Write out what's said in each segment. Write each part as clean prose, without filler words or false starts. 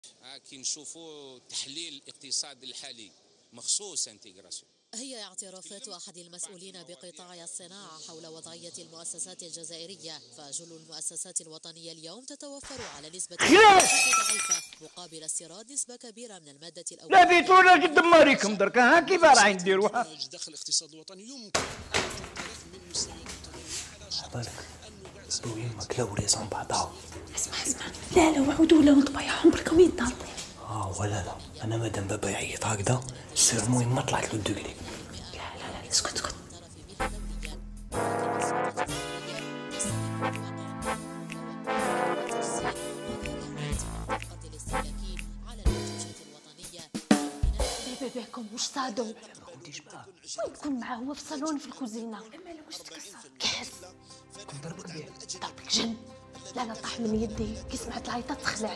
كي نشوفوا تحليل الاقتصاد الحالي مخصوص انتجراسيون. هي اعترافات أحد المسؤولين بقطاع الصناعة حول وضعية المؤسسات الجزائرية، فجل المؤسسات الوطنية اليوم تتوفر على نسبة ضعيفة مقابل استيراد نسبة كبيرة من المادة الأولية. لا بيتونا قد ماريكم درك ها كيف راح نديروها؟ داخل الاقتصاد الوطني يمكن من مستويات بالك ويمك لو ريزون بعضها. اسمع لا وعودوا له نطبيعهم برك ويضرب. ولا لا انا مادام بابا يعيط هكذا سير المهم ما طلعت له الدوغري. لا اسكت. بيبيكم وش صادوا؟ ما كنتيش معاه. وين تكون معاه؟ هو في الصالون في الكوزينه. اما لو واش تكسر كاس كنت ضربك بيه. ضربك جن. لا طاح من يدي كي سمعت العيطات تخلعت.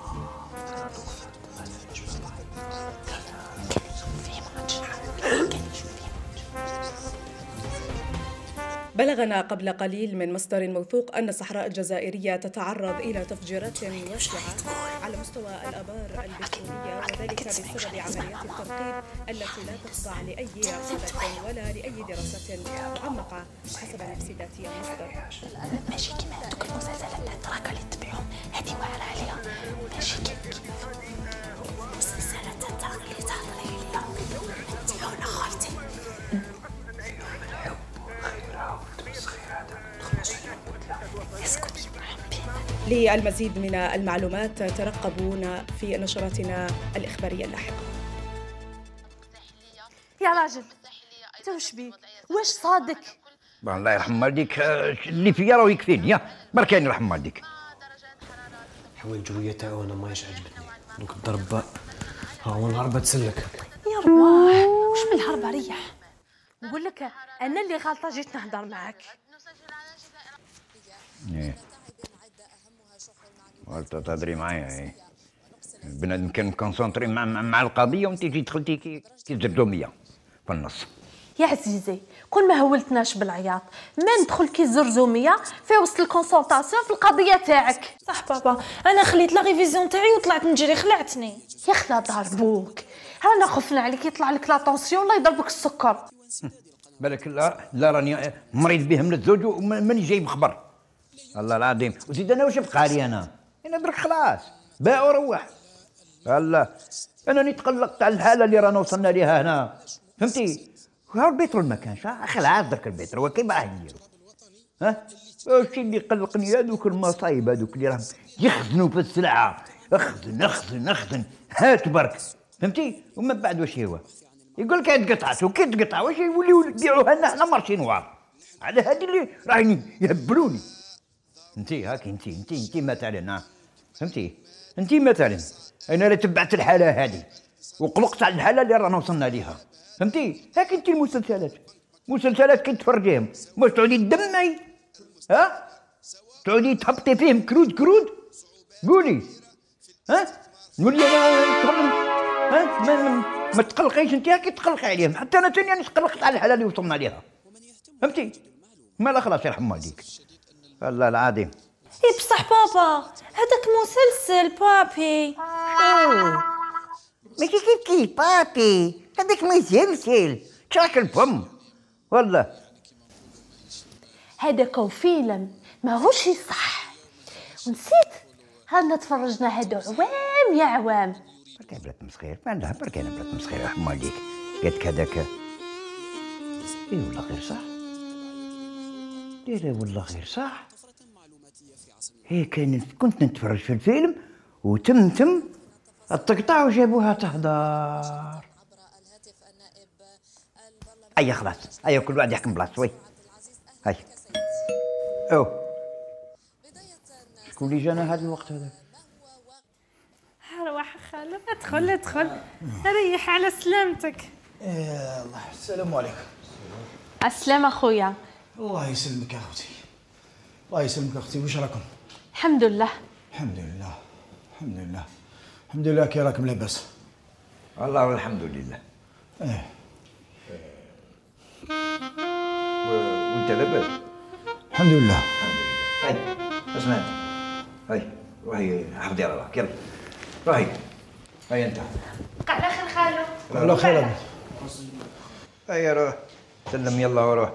بلغنا قبل قليل من مصدر موثوق أن الصحراء الجزائرية تتعرض إلى تفجيرات واسعة على مستوى الآبار البترولية، وذلك بسبب عمليات الترقيب التي لا تخضع لأي رقابة ولا لأي دراسة معمقة حسب نفس ذات المصدر. ماشي كيما هذوك المسلسلات تاع التراكة اللي تبعهم هذه واعرة عليها. ماشي كيف المسلسلات تاع التراكة اللي تهضري عليها تبعونا خالتي. للمزيد من المعلومات ترقبونا في نشراتنا الإخبارية اللاحقة. يا راجل انت وش بيك؟ واش صادق؟ الله يرحم والديك اللي فيا راه يكفيني بركاني يرحم والديك. حوايج الجويه تاعو انا ماهيش عجبتني دوك الضربه ها هو الهربه تسلك. يا رواح وش من الهربه ريح. نقول لك انا اللي غلطه جيت نهضر معاك. وانت تهضري معايا بنادم كان مكونسونطري مع القضيه وانت جيت دخلتي كي الزرزوميه في النص. يا عزيزي كون ما هولتناش بالعياط ما ندخل كي الزرزوميه في وسط الكونسلطاسيون في القضيه تاعك. صح بابا انا خليت لا ريفيزيون تاعي وطلعت نجري خلعتني. يا خلا ضربوك رانا خفنا عليك يطلع لك لا طونسيون لا يضربك السكر. بالك لا راني مريض به من الزوج وماني جايب خبر الله العظيم. وزيد انا واش بقى لي انا درك خلاص باع وروح. الله انا نتقلقت على الحاله اللي رانا وصلنا ليها هنا فهمتي. ها البترول ما كانش خلاص درك البترول كيف راح نديرو ها. الشيء اللي قلقني هذوك المصايب هذوك اللي راهم يخزنوا في السلعه اخزن هات برك فهمتي. ومن بعد واش هو يقول لك تقطعت وكي تقطع واش يوليو يبيعوها لنا حنا مارشي نوار على هذه اللي راهي يهبلوني. انتي هاك انتي مثلا فهمتي. انتي مثلا انا لا تبعت الحاله هذه وقلقت على الحاله اللي رانا وصلنا ليها فهمتي. هاك انتي المسلسلات كي تفرجيهم واش تعودي تدمعي ها تعودي تهبطي فيهم كرود قولي ها نولي انا شغل ها ما تقلقيش انت هاكي تقلقي عليهم حتى انا ثاني راني تقلقت على الحاله اللي وصلنا ليها فهمتي. مالا خلاص يرحم والديك الله العظيم. اي بصح بابا هذاك مسلسل بابي. ماشي كيف بابي هذاك مسلسل شراك الفم والله. هذاك فيلم ماهوش صح ونسيت رانا تفرجنا هادو عوام يا عوام. برك بلات مسخير مالها برك انا بلات مسخير يرحم والديك قالت هذاك اي والله غير صح. لا والله غير صح. هي كنت نتفرج في الفيلم وتم التقطع وجابوها تهدر. اي خلاص اي كل واحد يحكم بلاصتو وي هاي شكون اللي جانا هذا الوقت هذا؟ روح خاله ادخل ريح على سلامتك. الله السلام عليكم. السلام اخويا. الله يسلمك يا اختي الله يسلمك اختي. واش راكم؟ الحمد لله الحمد لله كي راكم لاباس؟ والله الحمد لله. وانت لاباس؟ الحمد لله. هاي اسمعي هاي روحي حفظي على روحك يلا هاي انت بقى على خير خالو. على خير. هيا روح سلم يلا وروح.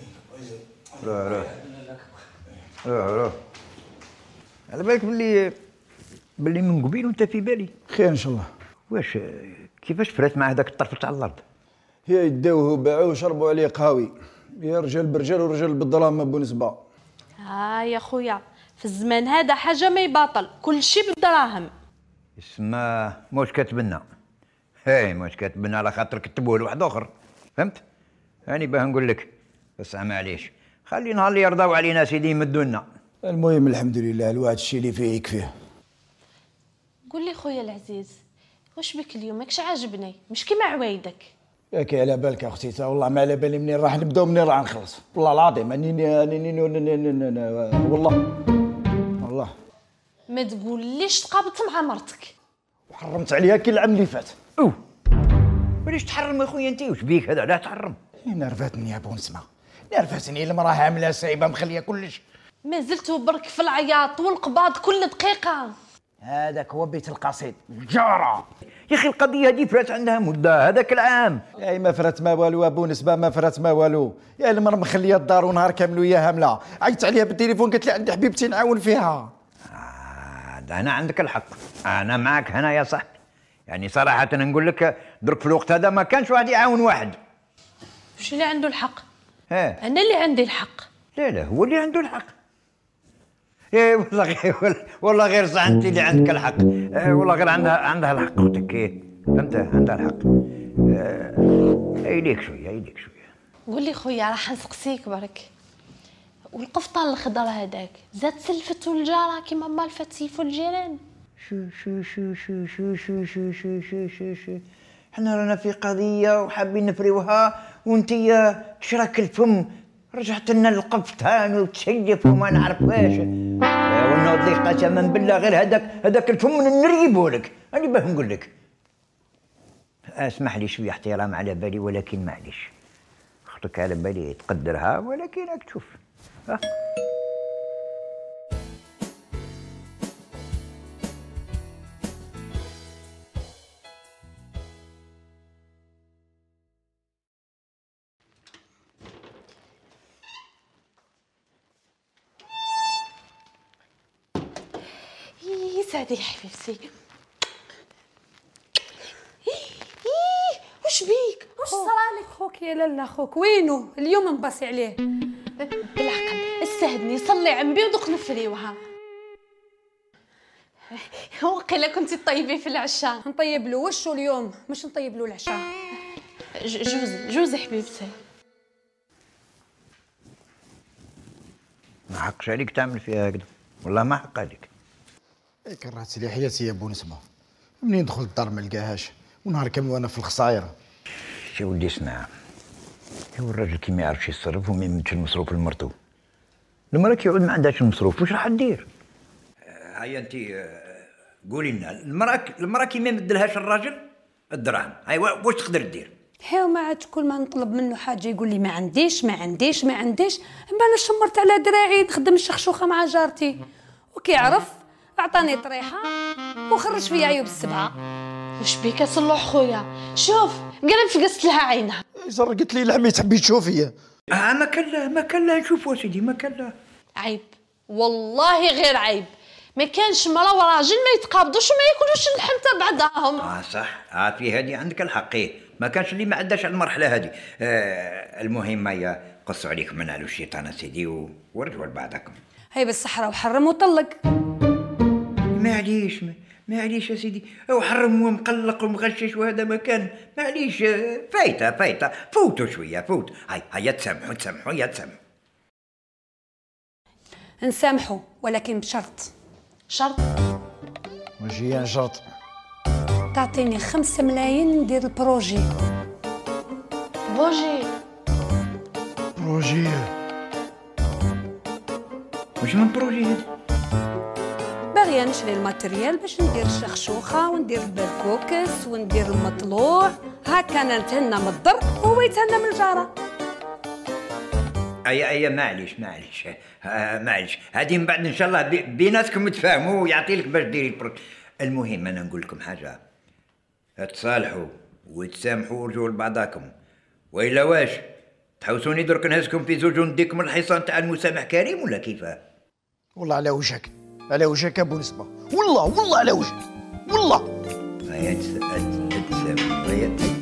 روح على بالك باللي من قبيل وانت في بالي. خير ان شاء الله. واش كيفاش فرات مع هذاك الطرف تاع الارض؟ هي يداوه وباعوه وشربوا عليه قهاوي، يا رجال برجال ورجال بالدراهم ابو نسبه. يا خويا في الزمان هذا حاجه ما يباطل، كل شيء بالدراهم. اسمه موش كاتبنا، هاي موش كاتبنا على خاطر كتبوه لواحد اخر، فهمت؟ هاني باه نقول لك بس معليش خلي نهار اللي يرضاو علينا سيدي يمدوا لنا. المهم الحمد لله الواحد الشيء اللي فيه يكفيه. قول لي خويا العزيز، واش بك اليوم ماكش عاجبني مش كيما عوايدك؟ ياكي على بالك اختي، والله ما على بالي منين راح نبدا ومنين راح نخلص، والله العظيم والله ما تقوليش تقابلت مع مرتك. وحرمت عليها كي العام اللي فات. وليش تحرم يا خويا انت؟ واش بيك هذا؟ لا تحرم. نرفتني يا بو نسمه، نرفتني المراه عامله سايبه مخليه كلش. ما زلت برك في العياط والقباض كل دقيقه. هذاك هو بيت القصيد الجاره. يا اخي القضيه هذه فرات عندها مده هذاك العام. يا ما فرات ما والو ابو نسبه، ما فرات ما والو. يا المراه مخليه الدار ونهار كامل وياها هامله، عيطت عليها بالتليفون قالت لي عندي حبيبتي نعاون فيها. هنا عندك الحق، انا معك هنا يا صاحبي. يعني صراحه نقول لك درك في الوقت هذا ما كانش واحد يعاون واحد. وش اللي عنده الحق؟ ها انا اللي عندي الحق. لا هو اللي عنده الحق. ايه والله غير صح انت اللي عندك الحق. والله غير عندها الحق اختك. فهمت؟ عندها الحق. ايديك شويه. قول لي خويا راح نسقسيك برك، والقفطان الخضر هذاك زاد سلفتو الجاره كيما مال فتيفو الجيران. شو احنا رانا في قضيه وحابين نفريوها وانتي تشرك الفم رجعت لنا القفطان وتسيف وما نعرف واش. ونوضي قسما بالله غير هذاك الفم نريبه لك. انا باه نقول لك اسمح لي شويه احترام على بالي، ولكن معليش اختك على بالي تقدرها، ولكن راك تشوف. يسعدك حبيبتي. وش بيك؟ وش صرالك خوك يا لالا؟ خوك وينو اليوم نبصي عليه؟ بالعقل استهدني صلي عمبي ودق نفريوها. وقيلا كنتي طيبي في العشاء. نطيب له وشو اليوم مش نطيب له العشاء. جوزي حبيبتي. ما حقش عليك تعمل فيها هكذا، والله ما حق عليك. كرهت لي حياتي يا بو نسمه، منين دخلت الدار ما لقاهاش ونهار كامل وانا في الخسايره. شي ولدي اسمع، هو الراجل كي ما يعرفش يتصرف وما يمدش المصروف لمرتو، المراه كي يعود ما عندهاش المصروف واش راح دير؟ هيا انت قولي لنا، المراه كي ما يمدلهاش الراجل الدراهم، هاي واش تقدر دير؟ هي وما عاد كل ما نطلب منه حاجه يقول لي ما عنديش. اما انا شمرت على دراعي نخدم الشخشوخه مع جارتي، وكيعرف عطاني طريحه وخرج فيا عيوب السبعه. وش بيك صلوح خويا؟ شوف قلب فقست لها عينها. قلت لي لحمي تحبي تشوفيا. ما كان لا نشوفوا سيدي، ما كان لا. عيب والله غير عيب، ما كانش مرا وراجل ما يتقابضوش وما ياكلوش اللحم تاع بعضهم. صح، في هذه عندك الحق. ما كانش اللي ما عداش على المرحله هذه. المهم هي قصوا عليكم من على الشيطان سيدي ورجعوا لبعضكم. هي بالصحراء وحرم وطلق. معليش يا سيدي، وحرم ومقلق ومغشش وهذا مكان معليش. فايته فوتوا شويه. هيا تسامحوا يا تسامحوا. نسامحوا ولكن بشرط. شرط؟ ماشي شرط. تعطيني 5 ملايين ندير البروجي. بروجي واش من بروجي هذا؟ باغيه نشري الماتريال باش ندير الشخشوخه وندير البركوكس وندير المطلوع، هكا انا نتهنى من الضر وهو يتهنى من الجاره. اي معليش هذه من بعد ان شاء الله بيناتكم تفاهموا ويعطي لك باش ديري المهم انا نقول لكم حاجه، تصالحوا وتسامحوا ورجعوا لبعضاكم، والا واش تحوسوني درك نهزكم في زوج ونديكم الحصان تاع المسامح كريم ولا كيفاه؟ والله على وجهك، على وجهك ابو نسبه، والله على وجهك والله. هيا تسامحوا